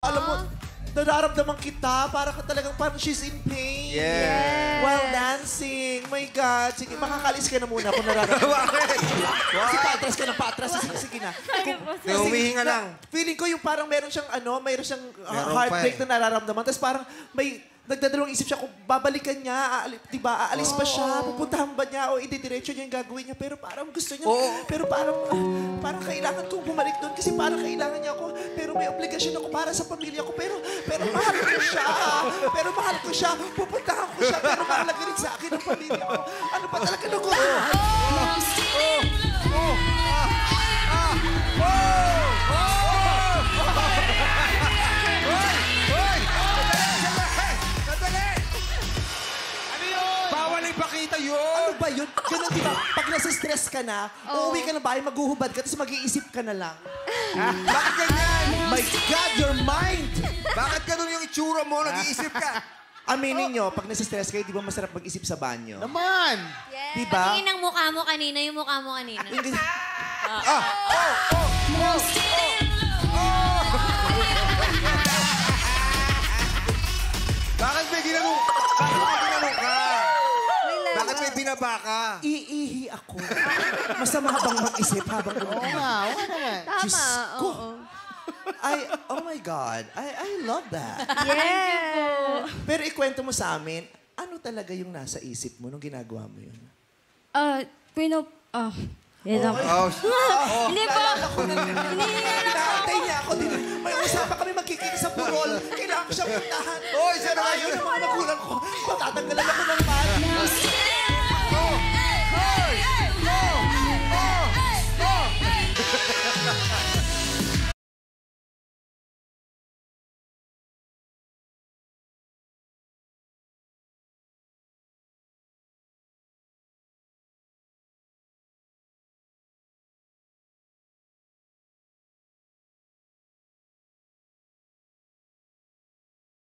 Alam mo, nararamdaman kita. Parang she's in pain. Yes. While dancing. My God. Sige, makakalis ka na muna kung nararamdaman. Bakit? Kasi patras ka na patras. Sige na. Humihinga lang. Feeling ko yung parang meron siyang Meron heartbreak pa na nararamdaman. Tapos parang may nagdadalawang isip siya kung babalikan niya, diba, aalis ba siya, pupuntahan ba niya, o ididiretso niya yung gagawin niya. Pero parang gusto niya, pero parang kailangan kong bumalik doon kasi parang kailangan niya ako. Pero may obligasyon ako para sa pamilya ko. Pero mahal ko siya. Pero mahal ko siya. Pupuntahan ko siya. Pero mahalaga rin sa akin ang pamilya ko. Ano ba talaga nagugulo? Pakita yun! Ano ba yun? Ganun, di ba? Pag nasa-stress ka na, uuwi ka ng bahay, maghuhubad ka, tapos mag-iisip ka na lang. Bakit ganyan? My God, your mind! Bakit ganun yung itsura mo? Nag-iisip ka? Aminin nyo, pag nasa-stress kayo, di ba masarap mag-isip sa banyo? Naman! Yes. Di ba? Patingin ang mukha mo kanina, yung mukha mo kanina. Bakit may ginanong? Bakit may ginanong ka? Bakit may binaba ka? Iihi ako. Masama bang mag-isip habang Oo nga, oo naman. Tama, ko. oo. Oh my God, I love that. Yes. Pero ikwento mo sa amin, ano talaga yung nasa isip mo nung ginagawa mo yun? Yan lang. Hindi po. Inaantay niya ako din. May usapan kami magkikita sa burol. Kailangan ko siya puntahan. Pero ayaw ng mga magulang ko. Patatanggalan ako ng mat.